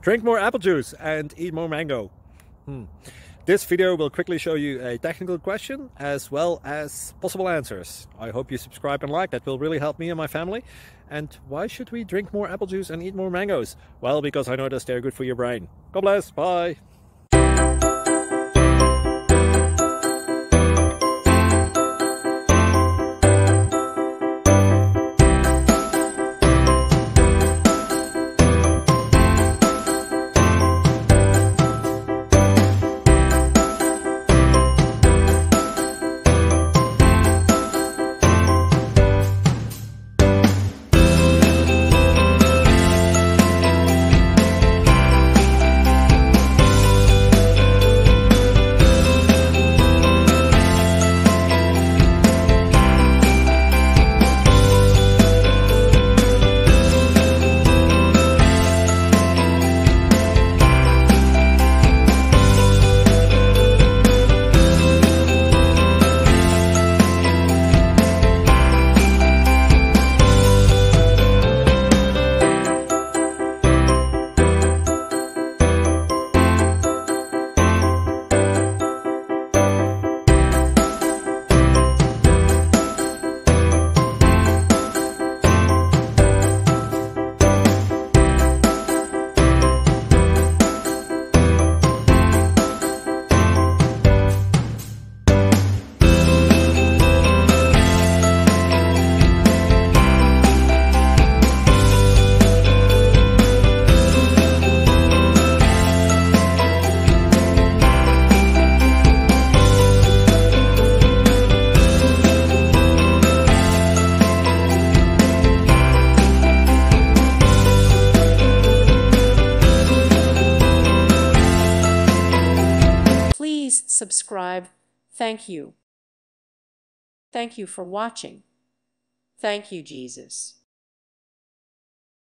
Drink more apple juice and eat more mango. This video will quickly show you a technical question as well as possible answers. I hope you subscribe and like, that will really help me and my family. And why should we drink more apple juice and eat more mangoes? Well, because I noticed they're good for your brain. God bless, bye! Please subscribe. Thank you. Thank you for watching. Thank you, Jesus.